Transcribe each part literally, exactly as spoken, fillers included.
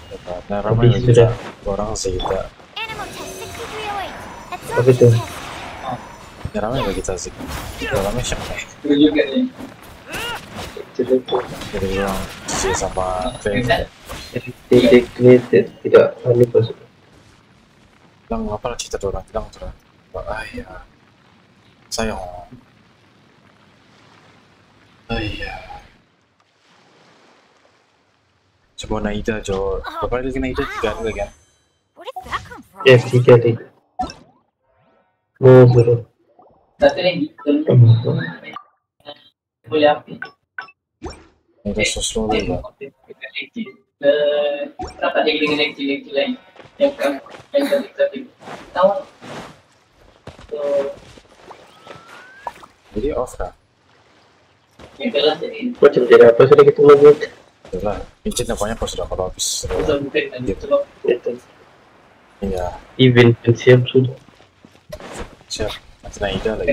Nah, ramai lagi kita orang Zeta. Apa itu? Ya ramai lagi kita sih. Ya ramai siapa? Jadi bilang si sama Faye. Tidak created, tidak lalu masuk. Bilang apa lah cerita orang bilang terang. Ah ya, sayang. Ah ya. Coba Naida jo, berapa lagi Naida tiga kali kan? Ya tiga tiga. Oh suruh. Naida sosok lagi. Jadi off kah? Macam jadi apa sudah kita mau buat? Itulah, izin apanya pas sudah kalau habis. Itu. Iya. Event siap sudah. Siap. Nanti Naida lagi.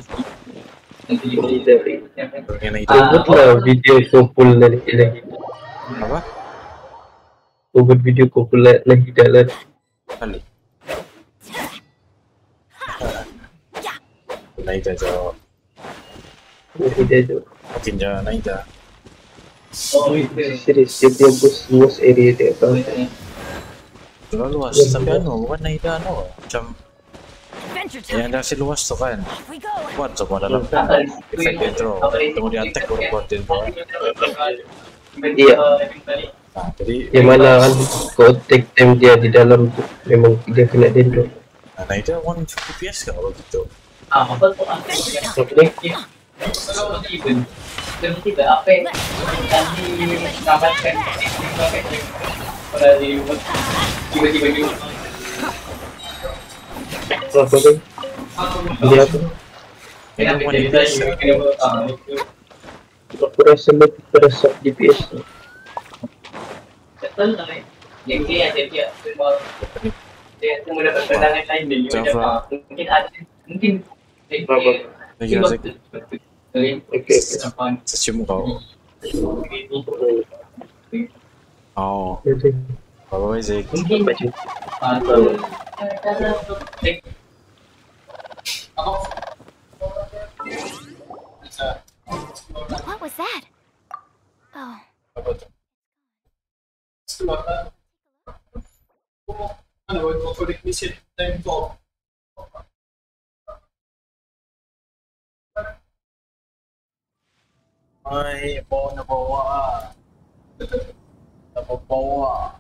Pengen Naida. Buatlah video kumpul lagi lagi. Apa? Buat video kumpul lagi jalan. Kali. Naida jo. Naida jo. Mungkin jo Naida. Oh itu. Serius dia dia bos bos area dia kan. Terlalu luas, tapi anu bukan Naida anu macam yang ada si luas tu kan. Buat coba dalam efek intro, kemudian tag baru buat intro. Iya. Nah, jadi yang mana kan kau take time dia di dalam tu memang dia kena dendro. Nah, Naida one fifty F P S kalau gitu. Ah, apa tu? Okey. Tiba-tiba apa yang tadi dapatkan tiba-tiba juga apa tu? Dia tu Itu one D P S. Aku rasa lebih terasa D P S. Betul tak? Yang dia ada dia semua dia semua dapat pandangan lain dia. Mungkin ada mungkin apa? Lagi Okey. Secium kau. Oh. Apa sih? Mungkin macam. What was that? Oh. Apa tu? Ay, bawa na bawa. Nababawa.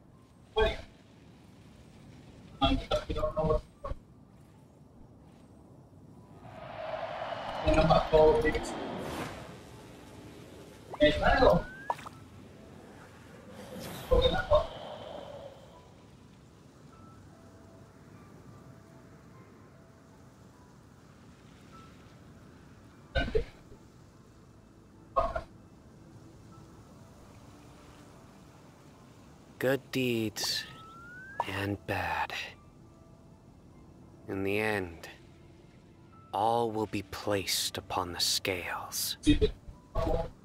Good deeds and bad. In the end, all will be placed upon the scales.